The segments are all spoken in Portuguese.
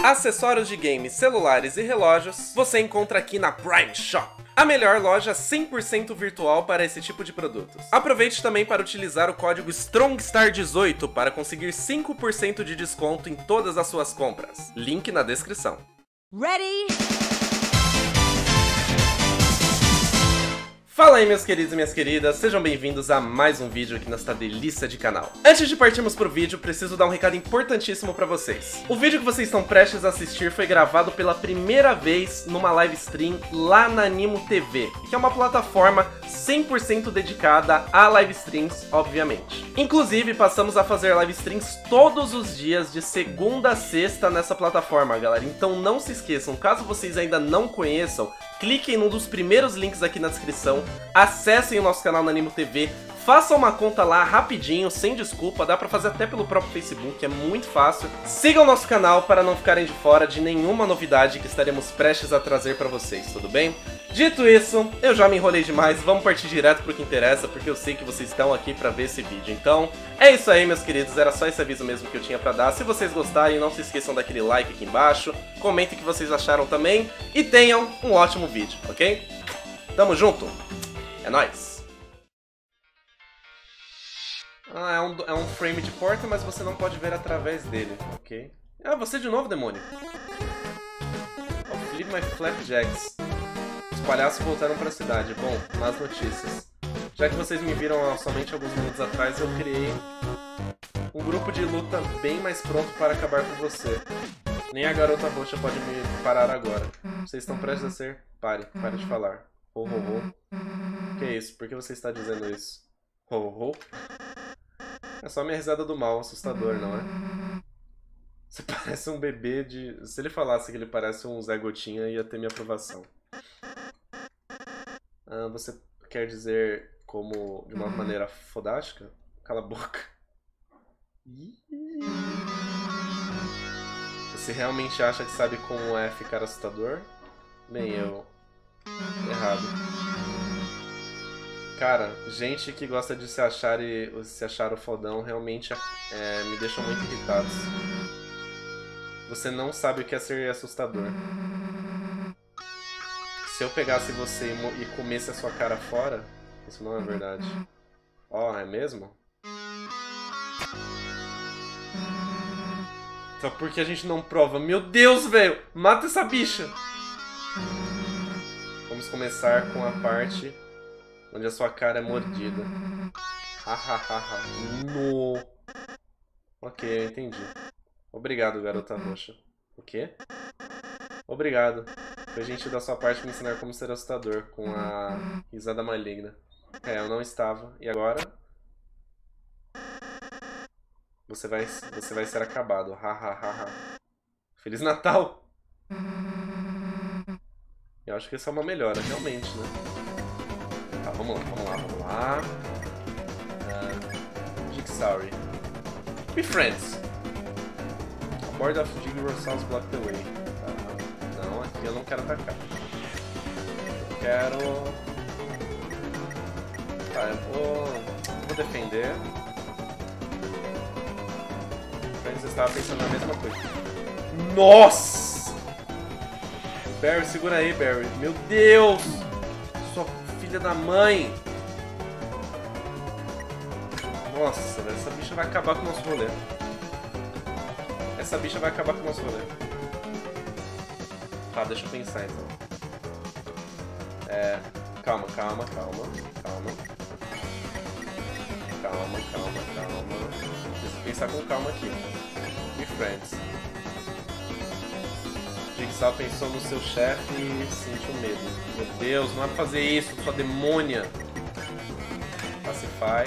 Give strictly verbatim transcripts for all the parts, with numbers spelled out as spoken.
Acessórios de games, celulares e relógios você encontra aqui na Prime Shop. A melhor loja cem por cento virtual para esse tipo de produtos. Aproveite também para utilizar o código STRONGSTAR dezoito para conseguir cinco por cento de desconto em todas as suas compras. Link na descrição. Ready? Fala aí, meus queridos e minhas queridas, sejam bem-vindos a mais um vídeo aqui nesta delícia de canal. Antes de partirmos pro vídeo, preciso dar um recado importantíssimo pra vocês. O vídeo que vocês estão prestes a assistir foi gravado pela primeira vez numa live stream lá na Animo T V, que é uma plataforma cem por cento dedicada a live streams, obviamente. Inclusive, passamos a fazer live streams todos os dias, de segunda a sexta nessa plataforma, galera. Então não se esqueçam, caso vocês ainda não conheçam, cliquem num dos primeiros links aqui na descrição, acessem o nosso canal na Animo T V, façam uma conta lá rapidinho, sem desculpa, dá pra fazer até pelo próprio Facebook, é muito fácil. Sigam o nosso canal para não ficarem de fora de nenhuma novidade que estaremos prestes a trazer pra vocês, tudo bem? Dito isso, eu já me enrolei demais, vamos partir direto pro que interessa, porque eu sei que vocês estão aqui pra ver esse vídeo. Então, é isso aí, meus queridos, era só esse aviso mesmo que eu tinha pra dar. Se vocês gostarem, não se esqueçam daquele like aqui embaixo, comentem o que vocês acharam também, e tenham um ótimo vídeo, ok? Tamo junto, é nóis! Ah, é um, é um frame de porta, mas você não pode ver através dele, ok? Ah, você de novo, demônio! Oh, Flip My Flapjacks. Os palhaços voltaram para a cidade. Bom, más notícias. Já que vocês me viram há somente alguns minutos atrás, eu criei um grupo de luta bem mais pronto para acabar com você. Nem a garota roxa pode me parar agora. Vocês estão prestes a ser... Pare, pare de falar. Ho, ho, ho. Que é isso? Por que você está dizendo isso? Ho, ho, ho? É só minha risada do mal, assustador, não é? Você parece um bebê de... Se ele falasse que ele parece um Zé Gotinha, ia ter minha aprovação. Ah, você quer dizer como de uma maneira fodástica? Cala a boca. Você realmente acha que sabe como é ficar assustador? Bem, eu... Errado. Cara, gente que gosta de se achar e se achar o fodão realmente é, me deixam muito irritados. Você não sabe o que é ser assustador. Se eu pegasse você e comesse a sua cara fora, isso não é verdade. Ó, oh, é mesmo? Então por que a gente não prova? Meu Deus, velho! Mata essa bicha! Vamos começar com a parte onde a sua cara é mordida. Hahaha. No. Ok, eu entendi. Obrigado, garota roxa. O quê? Obrigado. Foi gentil da sua parte me ensinar como ser assustador, com a risada maligna. É, eu não estava. E agora? Você vai, você vai ser acabado. Hahaha. Feliz Natal! Eu acho que isso é uma melhora, realmente, né? Tá, vamos lá, vamos lá, vamos lá. Uh, Jigsaw. Be friends. A board of Jigsaws block the way. Tá. Não, aqui eu não quero atacar. Eu quero... Tá, eu vou... Eu vou defender. Friends estava pensando na mesma coisa. Nossa! Barry, segura aí, Barry. Meu Deus! Sua filha da mãe! Nossa, essa bicha vai acabar com o nosso rolê. Essa bicha vai acabar com o nosso rolê. Tá, deixa eu pensar então. É... Calma, calma, calma. Calma. Calma, calma, calma. Deixa eu pensar com calma aqui. Be friends. Jigsaw pensou no seu chefe e sentiu medo. Meu Deus, não é pra fazer isso, sua demônia! Pacify.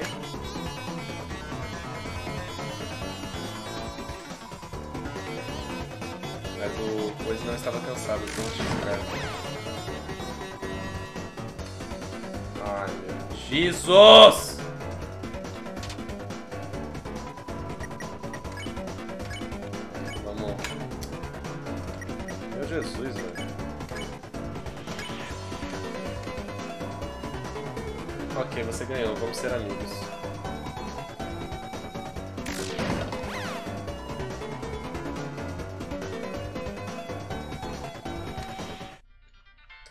Mas o coisa não estava cansado, então te escreve. Ai, meu Jesus! Vamos. Meu Jesus, velho. Ok, você ganhou, vamos ser amigos.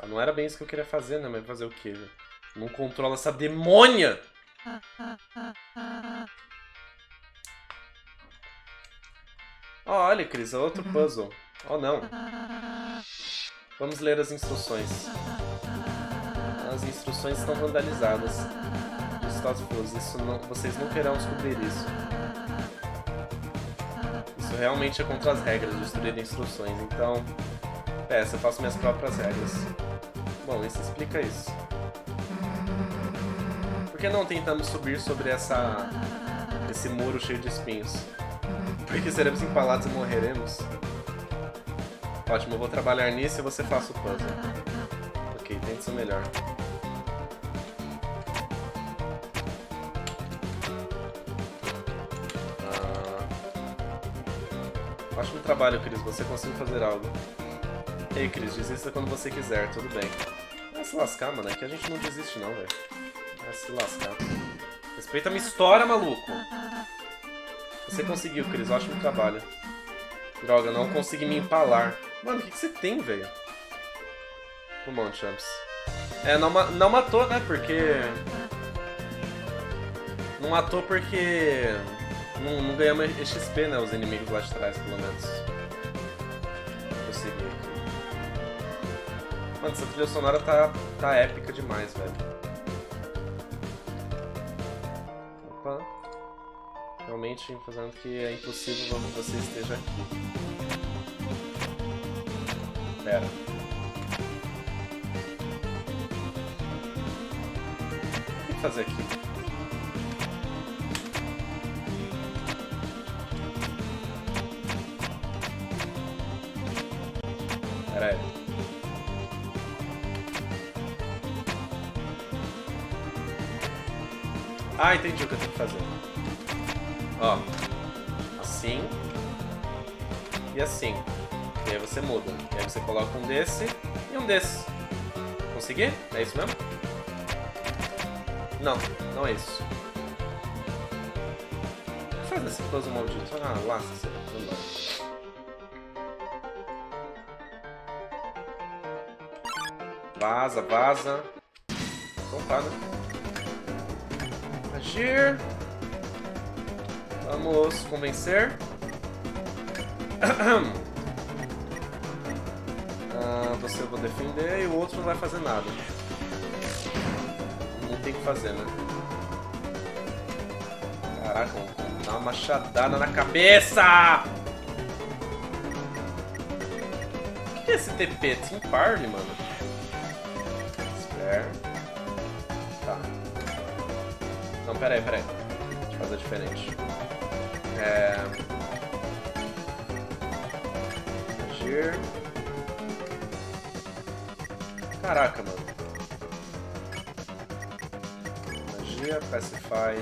Não era bem isso que eu queria fazer, né? Mas fazer o quê, velho? Não controla essa demônia! Oh, olha, Cris, é outro puzzle. Oh, não. Vamos ler as instruções. As instruções estão vandalizadas. Isso não, vocês não querão descobrir isso. Isso realmente é contra as regras, destruir instruções. Então, peça, eu faço minhas próprias regras. Bom, isso explica isso. Por que não tentamos subir sobre essa, esse muro cheio de espinhos? Porque seremos empalados e morreremos? Ótimo, eu vou trabalhar nisso e você faça o puzzle. Ok, tente ser melhor. Ótimo trabalho, Cris. Você conseguiu fazer algo. Ei, Cris, desista quando você quiser, tudo bem. Vai se lascar, mano. É que a gente não desiste, não, velho. Vai se lascar. Respeita a minha história, maluco. Você conseguiu, Cris. Ótimo trabalho. Droga, não consegui me empalar. Mano, o que, que você tem, velho? Come on, champs. É, não, não matou, né? Porque... Não matou porque... Não, não ganhamos X P, né? Os inimigos lá de trás, pelo menos. Consegui aqui. Mano, essa trilha sonora tá, tá épica demais, velho. Opa. Realmente fazendo que é impossível que você esteja aqui. Pera. O que fazer aqui? Pera aí. Ah, entendi o que eu tenho que fazer. Ó. Assim. E assim. E aí você muda. E aí você coloca um desse e um desse. Consegui? É isso mesmo? Não, não é isso. O que faz esse puzzle maldito? Ah, lasca-se. Vaza, vaza. Então tá, né? Agir. Vamos convencer. Ah, você eu vou defender e o outro não vai fazer nada. Não tem o que fazer, né? Caraca, vamos dar uma machadada na cabeça! O que é esse T P? Team Party, mano? Tá. Não, pera aí, pera aí. Deixa eu fazer diferente. É... Agir. Caraca, mano. Magia, Pacify.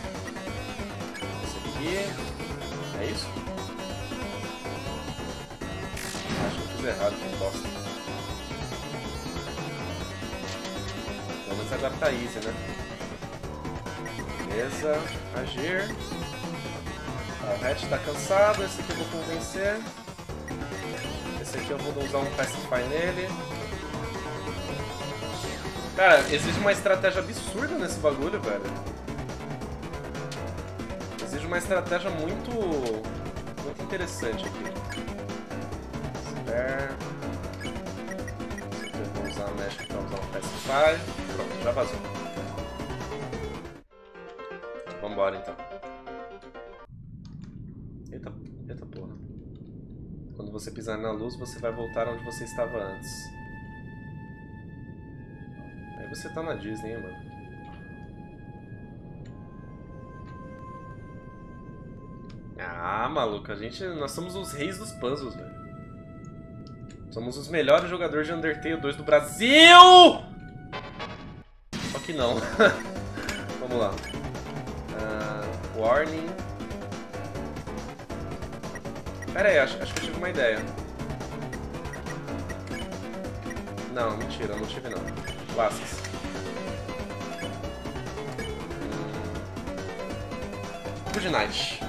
Esse aqui. É isso? Acho que eu fiz errado, que bosta. Pelo menos agora tá easy, né? Beleza. Agir. Ah, o Hatch tá cansado. Esse aqui eu vou convencer. Esse aqui eu vou usar um Pacify nele. Cara, exige uma estratégia absurda nesse bagulho, velho. Exige uma estratégia muito... muito interessante aqui. Spare. Eu vou usar a Mesh pra usar um Pacify. Pronto, já vazou. Vambora, então. Eita, eita porra. Quando você pisar na luz, você vai voltar onde você estava antes. Aí você tá na Disney, hein, mano. Ah, maluco, a gente... Nós somos os reis dos puzzles, velho. Somos os melhores jogadores de Undertale dois do Brasil! Só que não. Vamos lá. Uh, warning. Pera aí, acho, acho que eu tive uma ideia. Não, mentira, não tive não. Lasca-se. Good night.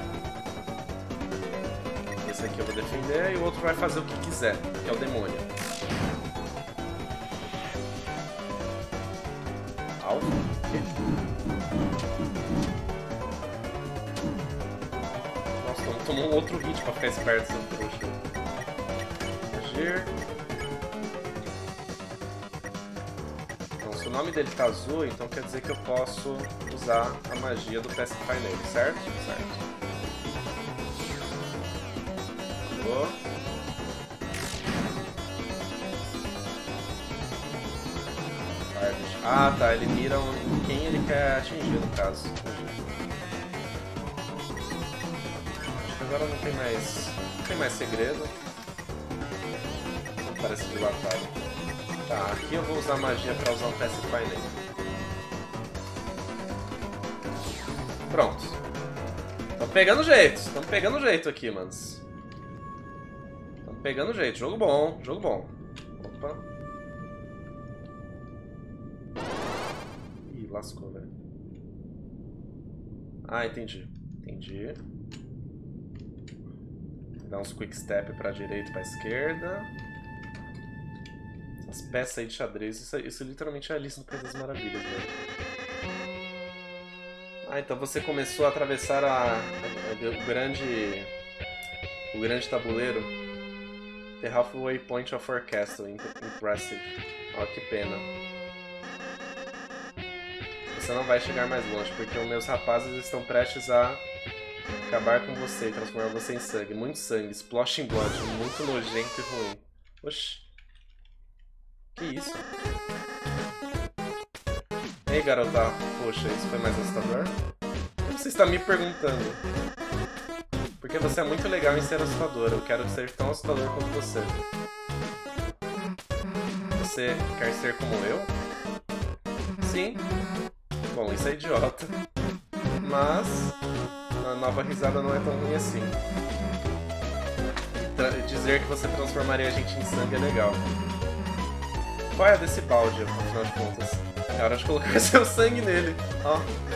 Esse aqui eu vou defender e o outro vai fazer o que quiser, que é o demônio. alvo. Nossa, tomou um outro hit pra ficar esperto, seu trouxa. Agir. Então, se o nome dele tá azul, então quer dizer que eu posso usar a magia do Pacify nele, certo? Certo. Boa. Ah, tá, ele mira em quem ele quer atingir, no caso. Acho que agora não tem mais, não tem mais segredo. Não parece dilatado. Tá, aqui eu vou usar magia pra usar um Pacify nele. Pronto. Tamo pegando jeito, tamo pegando jeito aqui, manos. Tamo pegando jeito, jogo bom, jogo bom. Opa. Lascou, velho. Ah, entendi. Entendi. Dá uns quick step pra direita e pra esquerda. Essas peças aí de xadrez, isso, isso literalmente é a Alice no País das Maravilhas, velho. Ah, então você começou a atravessar a, a, a, o grande... O grande tabuleiro. The halfway point of our castle. Impressive. Ó, que pena. Você não vai chegar mais longe, porque os meus rapazes estão prestes a acabar com você e transformar você em sangue. Muito sangue, splashing blood, muito nojento e ruim. Oxi. Que isso? Ei, garota. Poxa, isso foi mais assustador? O que você está me perguntando? Porque você é muito legal em ser assustador. Eu quero ser tão assustador quanto você. Você quer ser como eu? Sim. Bom, isso é idiota, mas a nova risada não é tão ruim assim. Tra dizer que você transformaria a gente em sangue é legal. Qual é desse balde, afinal de contas? É hora de colocar seu sangue nele. Ó.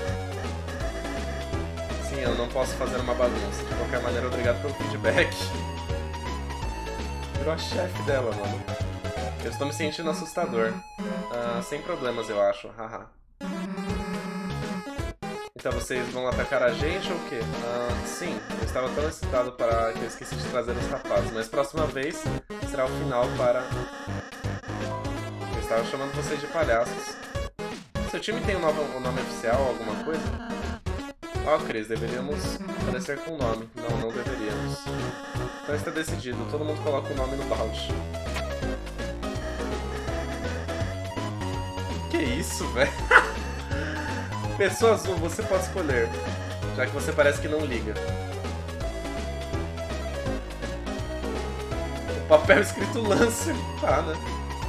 Sim, eu não posso fazer uma bagunça. De qualquer maneira, obrigado pelo feedback. Virou a chefe dela, mano. Eu estou me sentindo assustador. Ah, sem problemas, eu acho. Haha. Então vocês vão atacar a gente ou o quê? Ah, sim, eu estava tão excitado para que eu esqueci de trazer os rapazes, mas próxima vez será o final para... Eu estava chamando vocês de palhaços. Seu time tem um nome, um nome oficial ou alguma coisa? Ó, oh, Cris, deveríamos aparecer com o nome. Não, não deveríamos. Então está decidido, todo mundo coloca o nome no balde. Que isso, velho? Pessoa azul, você pode escolher, já que você parece que não liga. O papel escrito Lancer. Tá, né?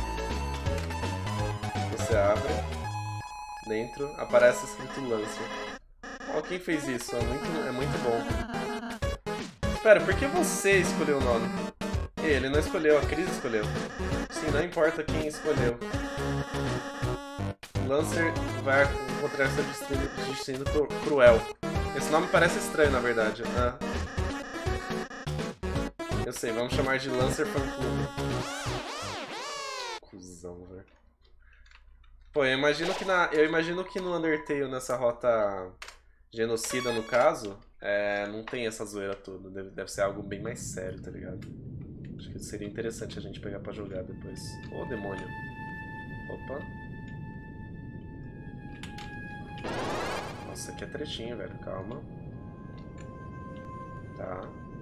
Você abre. Dentro aparece escrito Lancer. Ó, oh, quem fez isso? É muito, é muito bom. Espera, por que você escolheu o nome? Ele não escolheu, a Cris escolheu. Sim, não importa quem escolheu. Lancer vai encontrar seu destino, destino cruel. Esse nome parece estranho, na verdade. Ah. Eu sei, vamos chamar de Lancer Fan Club. Cusão, velho. Pô, eu imagino que na, eu imagino que no Undertale, nessa rota genocida, no caso, é, não tem essa zoeira toda. Deve, deve ser algo bem mais sério, tá ligado? Acho que seria interessante a gente pegar pra jogar depois. Ô, oh, demônio. Opa. Nossa, aqui é tretinho, velho. Calma. Tá.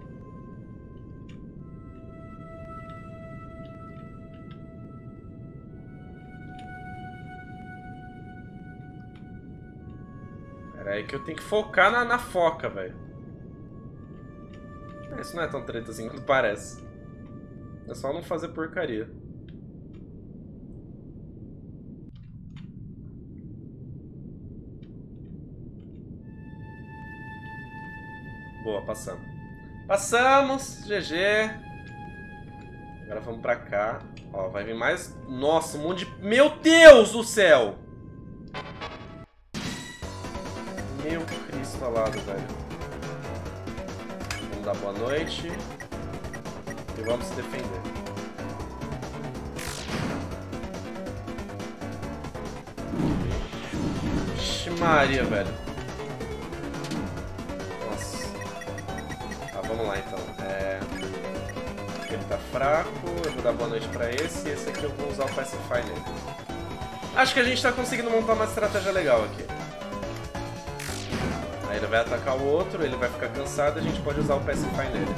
Pera aí que eu tenho que focar na, na foca, velho. Isso não é tão treta assim quanto parece. É só não fazer porcaria. Boa, passamos. Passamos, G G. Agora vamos pra cá. Ó, vai vir mais... Nossa, um monte de... Meu Deus do céu! Meu Cristo alado, velho. Vamos dar boa noite. E vamos se defender. Maria, velho. Nossa. Tá, vamos lá então. É... Ele tá fraco, eu vou dar boa noite pra esse, e esse aqui eu vou usar o Pacify nele. Acho que a gente tá conseguindo montar uma estratégia legal aqui. Aí ele vai atacar o outro, ele vai ficar cansado e a gente pode usar o Pacify nele.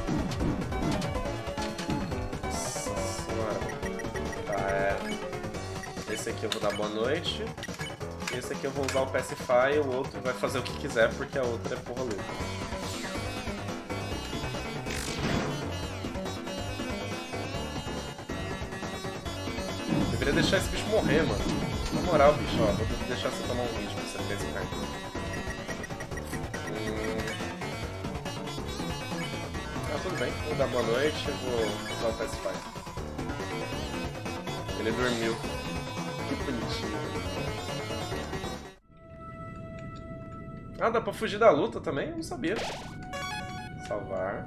Nossa senhora. Tá, é... Esse aqui eu vou dar boa noite. Esse aqui eu vou usar o Pacify e o outro vai fazer o que quiser porque a outra é porra louca. Deveria deixar esse bicho morrer, mano. Na moral, bicho, ó, vou deixar você tomar um hit pra você ter esse cartão. Hum... Ah, tudo bem. Vou dar boa noite e vou usar o Pacify. Ele dormiu. Que bonitinho. Ah, dá pra fugir da luta também? Eu não sabia. Salvar.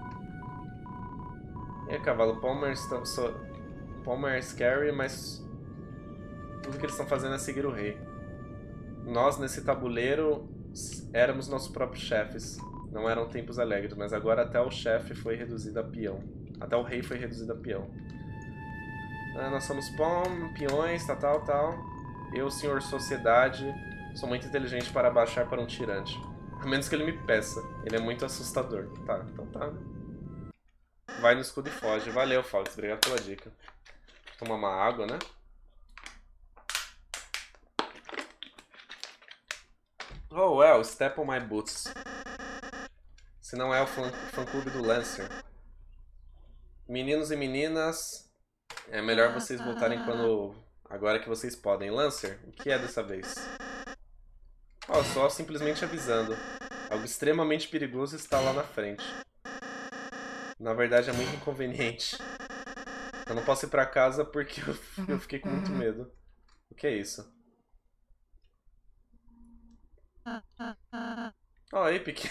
E aí, cavalo Palmer está... Palmer é scary, mas tudo que eles estão fazendo é seguir o rei. Nós, nesse tabuleiro, éramos nossos próprios chefes. Não eram tempos alegres, mas agora até o chefe foi reduzido a peão. Até o rei foi reduzido a peão. Ah, nós somos pom, peões, tal, tal, tal. Eu, senhor sociedade, sou muito inteligente para baixar para um tirante. A menos que ele me peça. Ele é muito assustador. Tá, então tá. Vai no escudo e foge. Valeu, Fox. Obrigado pela dica. Tomar uma água, né? Oh, well, step on my boots. Se não é o fã-clube do Lancer. Meninos e meninas, é melhor vocês voltarem quando... Agora que vocês podem. Lancer, o que é dessa vez? Oh, só simplesmente avisando. Algo extremamente perigoso está lá na frente. Na verdade é muito inconveniente. Eu não posso ir pra casa porque eu, eu fiquei com muito medo. O que é isso? Ó, aí, pequeno.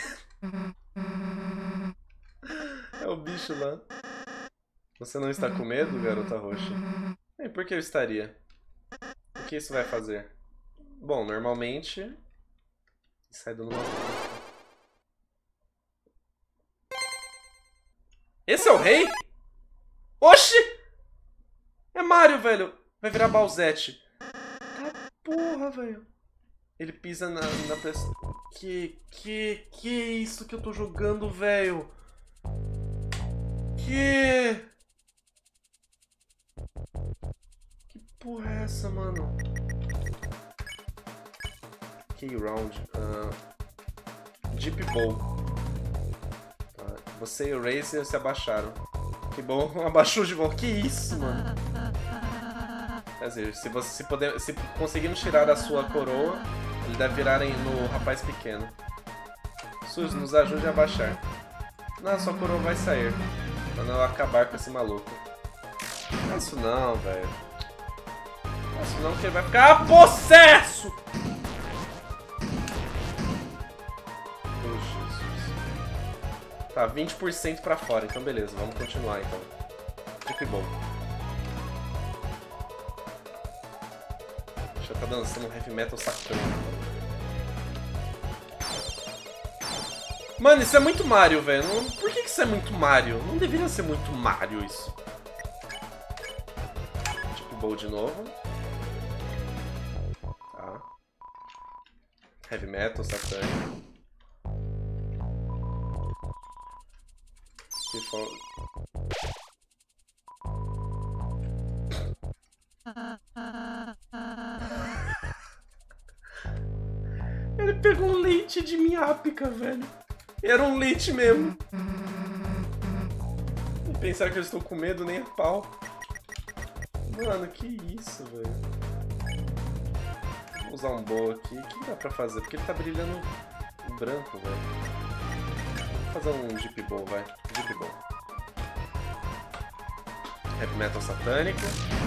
É o bicho lá. Você não está com medo, garota roxa? E por que eu estaria? O que isso vai fazer? Bom, normalmente... Sai dando uma... Esse é o rei? Oxi! É Mario, velho. Vai virar Bowsette. Tá porra, velho. Ele pisa na, na pessoa. Que, que, que isso que eu tô jogando, velho? Que... Que porra é essa, mano? K-Round. Uh, Deep Bowl. Tá. Você e o Razer se abaixaram. Que bom, abaixou de volta. Que isso, mano? Quer dizer, se, você, se, poder, se conseguirmos tirar a sua coroa, ele deve virar em, no rapaz pequeno. Suzy, nos ajude a abaixar. Não, sua coroa vai sair. Quando eu acabar com esse maluco. Não é isso não, velho. Não é isso não que ele vai ficar possesso! Oh, Jesus. Tá, vinte por cento pra fora, então beleza, vamos continuar então. Que bom. Deixa eu tá dançando um heavy metal sacrâneo. Mano, isso é muito Mario, velho. Por que isso é muito Mario? Não deveria ser muito Mario isso. Tipo Bowl de novo. Tá. Heavy metal satânico. For... Ele pegou um leite de minhápica, velho. Era um leite mesmo. E pensar que eu estou com medo nem a pau. Mano, que isso, velho. Vou usar um bow aqui. O que dá pra fazer? Porque ele tá brilhando branco, velho. Vou fazer um Deep Bowl, vai. Deep Bowl. Heavy metal satânico.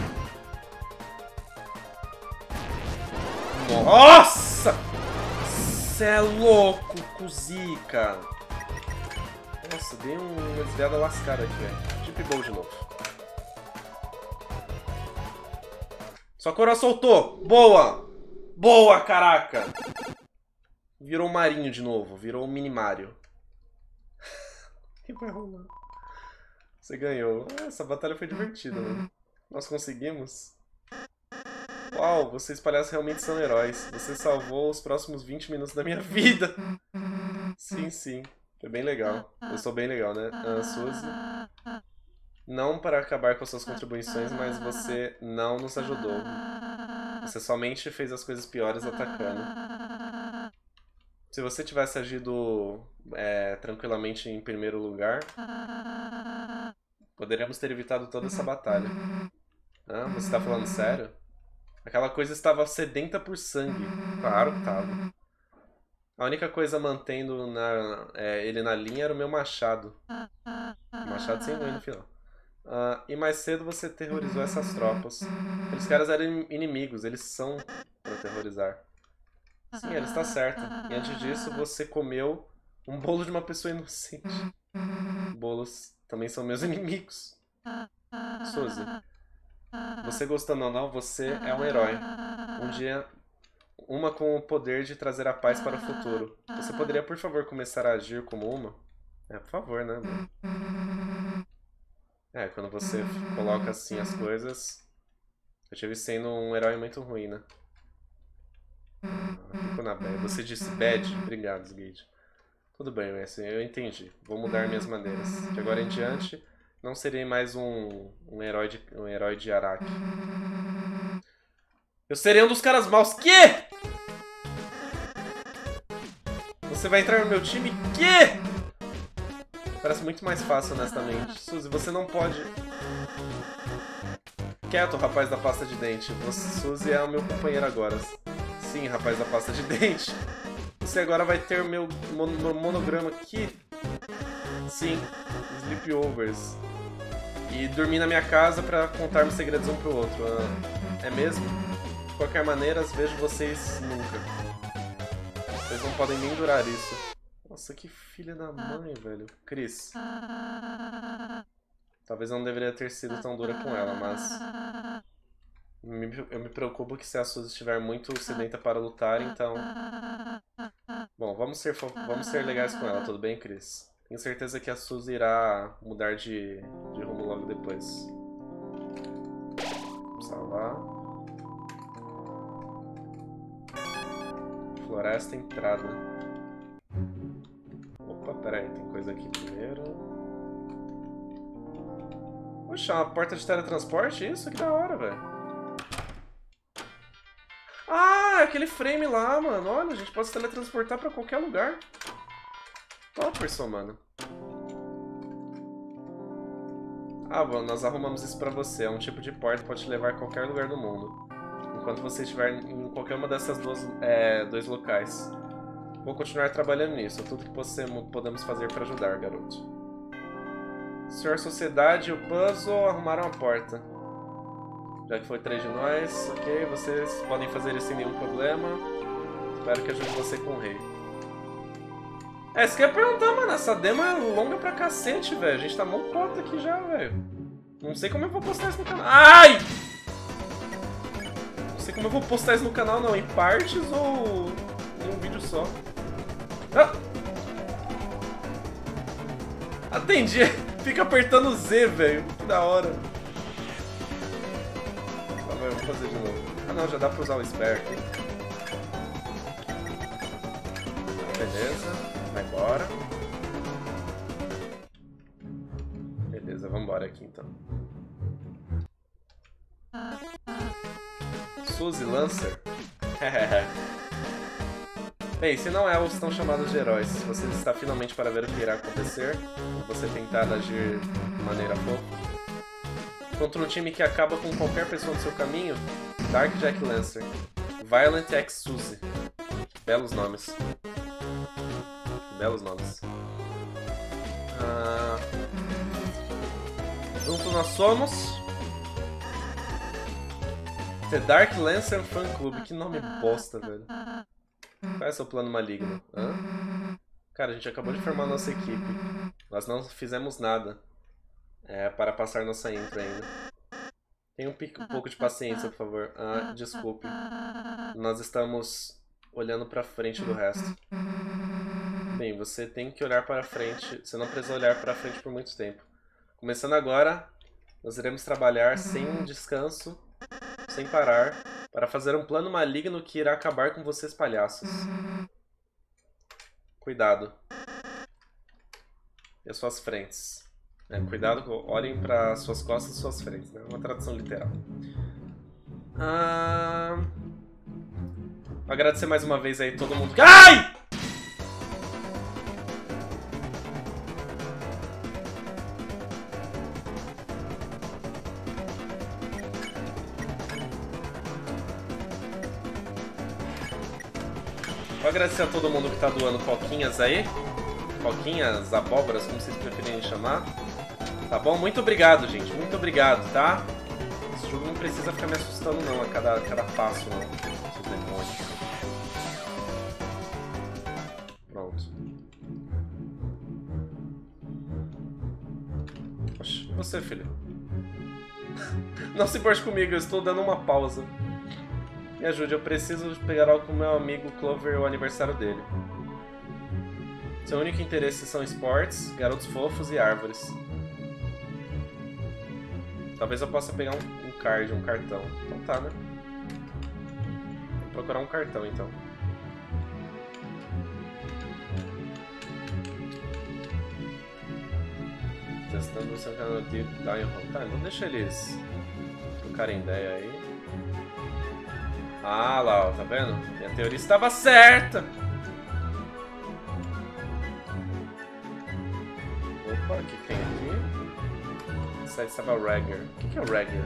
Nossa! Cê é louco, Kuzica. Nossa, dei uma desviada lascada aqui, velho. Deep Bowl de novo. Sua coroa soltou. Boa! Boa, caraca! Virou Marinho de novo. Virou o Mini Mario. Que vai rolar? Você ganhou. Essa batalha foi divertida, né? Nós conseguimos. Uau, vocês palhaços realmente são heróis. Você salvou os próximos vinte minutos da minha vida. Sim, sim. Foi bem legal. Eu sou bem legal, né? Ah, Suzy. Não para acabar com as suas contribuições, mas você não nos ajudou. Você somente fez as coisas piores atacando. Se você tivesse agido é, tranquilamente em primeiro lugar, poderíamos ter evitado toda essa batalha. Ah, você está falando sério? Aquela coisa estava sedenta por sangue. Claro que estava. A única coisa mantendo na, é, ele na linha era o meu machado. Machado sem unha no final. Uh, e mais cedo você terrorizou essas tropas. Aqueles caras eram inimigos, eles são para terrorizar. Sim, ele está certo. E antes disso você comeu um bolo de uma pessoa inocente. Bolos também são meus inimigos. Suzy, você gostando ou não, você é um herói. Um dia, uma com o poder de trazer a paz para o futuro. Você poderia, por favor, começar a agir como uma? É, por favor, né? É, quando você coloca assim as coisas, eu estive sendo um herói muito ruim, né? Ficou na bad. Você disse bad? Obrigado, Sgate. Tudo bem, Messi, eu entendi. Vou mudar minhas maneiras. De agora em diante, não serei mais um, um, herói, de, um herói de Araki. Eu serei um dos caras maus. Que? Você vai entrar no meu time? Que? Parece muito mais fácil, honestamente. Suzy, você não pode... Quieto, rapaz da pasta de dente. Você, Suzy é o meu companheiro agora. Sim, rapaz da pasta de dente. Você agora vai ter o meu mon monograma aqui. Sim, sleepovers. E dormir na minha casa pra contar meus segredos um pro outro. Ah, é mesmo? De qualquer maneira, vejo vocês nunca. Vocês não podem nem durar isso. Nossa, que filha da mãe, velho. Chris. Talvez eu não deveria ter sido tão dura com ela, mas... Eu me preocupo que se a Suzy estiver muito sedenta para lutar, então... Bom, vamos ser, vamos ser legais com ela, tudo bem, Chris? Tenho certeza que a Suzy irá mudar de, de rumo logo depois. Vamos salvar. Floresta entrada. Opa, peraí, tem coisa aqui primeiro. Poxa, uma porta de teletransporte? Isso? Que da hora, velho. Ah, aquele frame lá, mano. Olha, a gente pode se teletransportar pra qualquer lugar. Topperson, mano. Ah, bom, nós arrumamos isso pra você. É um tipo de porta que pode te levar a qualquer lugar do mundo. Enquanto você estiver em qualquer uma dessas duas, é, dois locais. Vou continuar trabalhando nisso. Tudo que podemos fazer pra ajudar, garoto. Senhor Sociedade e o Puzzle arrumaram a porta. Já que foi três de nós, ok, vocês podem fazer isso sem nenhum problema. Espero que ajude você com o rei. É, isso que eu ia perguntar, mano, essa demo é longa pra cacete, velho. A gente tá mocota aqui já, velho. Não sei como eu vou postar isso no canal. Ai! Não sei como eu vou postar isso no canal, não. Em partes ou em um vídeo só. Ah! Atendi! Fica apertando Z, velho. Que da hora. Eu vou fazer de novo. Ah não, já dá pra usar o spare aqui. Beleza, vai embora. Beleza, vambora aqui então. Suzy Lancer? Bem, se não é, os estão chamados de heróis. Você está finalmente para ver o que irá acontecer. Você tentar agir de maneira fofa. Contra um time que acaba com qualquer pessoa no seu caminho, Dark Jack Lancer, Violent X Suzy. Belos nomes. Belos nomes. Ah, juntos nós somos The Dark Lancer Fan Club. Que nome bosta, velho. Qual é o seu plano maligno? Hã? Cara, a gente acabou de formar nossa equipe. Nós não fizemos nada. É, para passar nossa intro ainda. Tenha um pouco de paciência, por favor. Ah, desculpe. Nós estamos olhando pra frente do resto. Bem, você tem que olhar para frente. Você não precisa olhar para frente por muito tempo. Começando agora, nós iremos trabalhar sem descanso, sem parar, para fazer um plano maligno que irá acabar com vocês, palhaços. Cuidado. E as suas frentes. É, cuidado, olhem para suas costas e suas frentes. É, né? Uma tradução literal. Ah... Vou agradecer mais uma vez aí todo mundo. Ai! Vou agradecer a todo mundo que tá doando coquinhas aí. Coquinhas, abóboras, como vocês preferirem chamar. Tá bom? Muito obrigado, gente. Muito obrigado, tá? Esse jogo não precisa ficar me assustando não, a cada, a cada passo, não. Seus demônios. Pronto. Oxi, você, filho. Não se importe comigo, eu estou dando uma pausa. Me ajude, eu preciso pegar algo com meu amigo Clover, o aniversário dele. Seu único interesse são esportes, garotos fofos e árvores. Talvez eu possa pegar um, um card, um cartão. Então tá, né? Vou procurar um cartão, então. Testando o seu canal de Diamond. Tá, então deixa eles trocarem ideia aí. Ah, lá, ó, tá vendo? Minha teoria estava certa! Opa, o que tem aqui? Esse aí estava o Ragger. O que, que é o Ragger?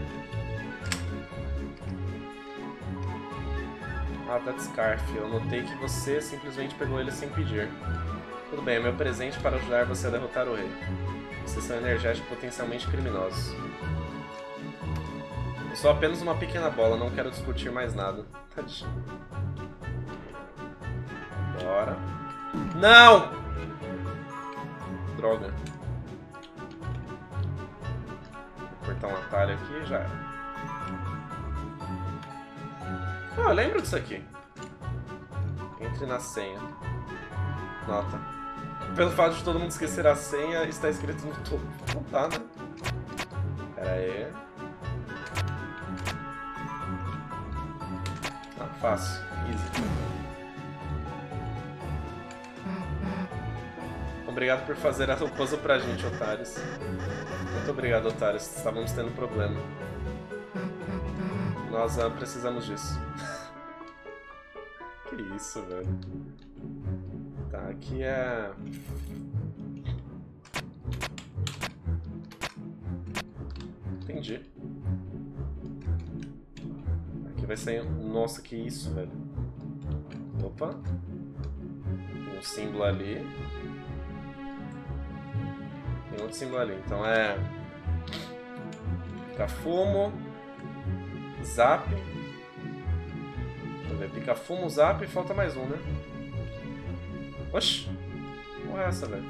Ah, tá de Scarf. Eu notei que você simplesmente pegou ele sem pedir. Tudo bem, é meu presente para ajudar você a derrotar o rei. Vocês são energéticos e potencialmente criminosos. Eu sou apenas uma pequena bola, não quero discutir mais nada. Tadinho. Bora. Não! Droga. Vou cortar um atalho aqui e já era. Oh, eu lembro disso aqui. Entre na senha. Nota. Pelo fato de todo mundo esquecer a senha, está escrito no topo. Não tá, né? Pera aí. Ah, fácil. Easy. Obrigado por fazer a puzzle pra gente, otários. Muito obrigado, otários. Estávamos tendo problema. Nós uh, precisamos disso. Que isso, velho. Tá, aqui é... Entendi. Aqui vai sair... Nossa, que isso, velho. Opa. Tem um símbolo ali. Tem outro símbolo ali. Então é... Pica-fumo. Zap. Deixa eu ver. Pica-fumo, zap e falta mais um, né? Oxi. Que porra é essa, velho?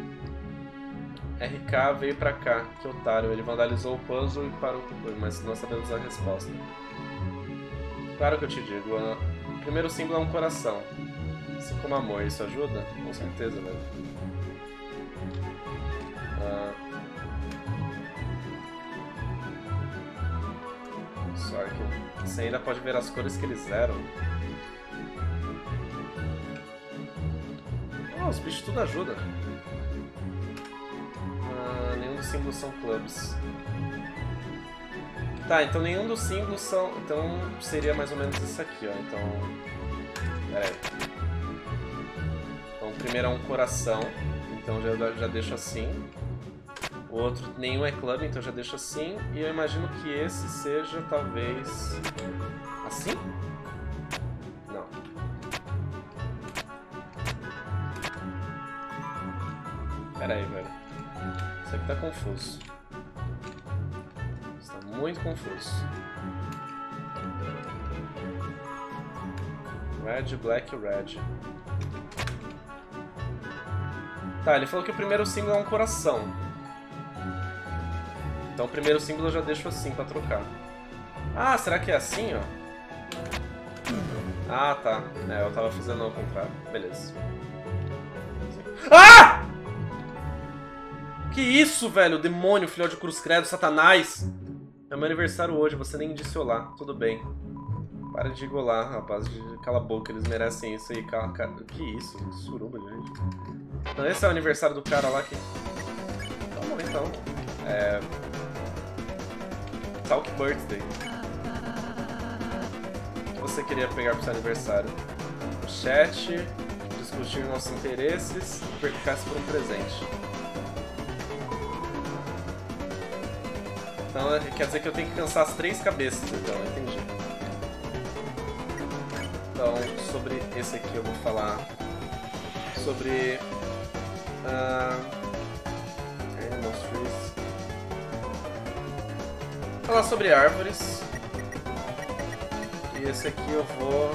R K veio pra cá. Que otário. Ele vandalizou o puzzle e parou com o coisa, mas nós sabemos a resposta. Claro que eu te digo. O primeiro símbolo é um coração. Assim como amor. Isso ajuda? Com certeza, velho. Ah... Sorry que você ainda pode ver as cores que eles eram. Oh, os bichos tudo ajudam. Ah, nenhum dos símbolos são clubs. Tá, então nenhum dos símbolos são... Então seria mais ou menos isso aqui, ó. Então... Pera aí. Então o primeiro é um coração. Então já, já deixo assim. O outro, nenhum é club, então já deixo assim. E eu imagino que esse seja, talvez... Assim? Não. Pera aí, velho. Isso aqui tá confuso. Isso tá muito confuso. Red, black, red. Tá, ele falou que o primeiro símbolo é um coração. Então o primeiro símbolo eu já deixo assim pra trocar. Ah, será que é assim, ó? Ah, tá. É, eu tava fazendo ao contrário. Beleza. Ah! Que isso, velho? Demônio, filhote de cruz credo, satanás! É meu aniversário hoje, você nem disse olá. Tudo bem. Para de golar, rapaz. Cala a boca, eles merecem isso aí. Cala, cara. Que isso? Suruba, gente. Então, esse é o aniversário do cara lá que... Vamos lá, então. É... Talk Birthday. O que você queria pegar pro seu aniversário? Chat, discutir nossos interesses e perguntar-se por um presente. Então quer dizer que eu tenho que cansar as três cabeças, então, entendi. Então, sobre esse aqui eu vou falar sobre... Uh, Animal Trees. Falar sobre árvores. E esse aqui eu vou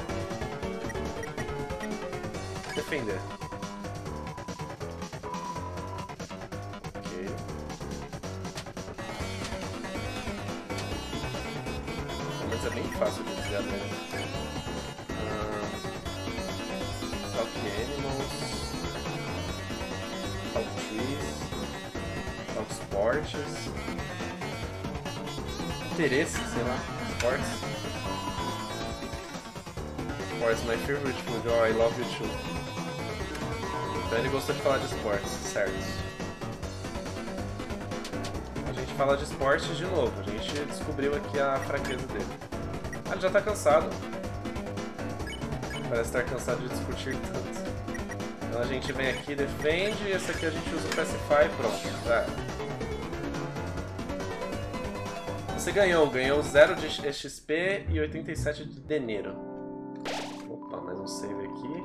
defender. Ok. Mas é bem fácil de dizer, né? Uh, Talk Animals. Talk Trees. Talk Sports. Interesse, sei lá. Sports. Sports, my favorite food. Oh, I love you too. Então ele gostou de falar de esportes, certo? A gente fala de esportes de novo. A gente descobriu aqui a fraqueza dele. Ah, ele já tá cansado. Parece estar cansado de discutir tanto. Então a gente vem aqui, defende, e esse aqui a gente usa o Pacify e pronto. Tá. Você ganhou, ganhou zero de X P e oitenta e sete de dinheiro. Opa, mais um save aqui.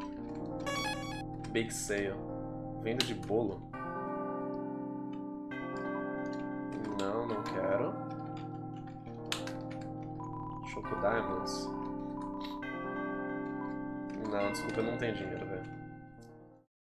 Bake Sale. Venda de bolo. Não, não quero. Choco Diamonds. Não, desculpa, eu não tenho dinheiro, velho.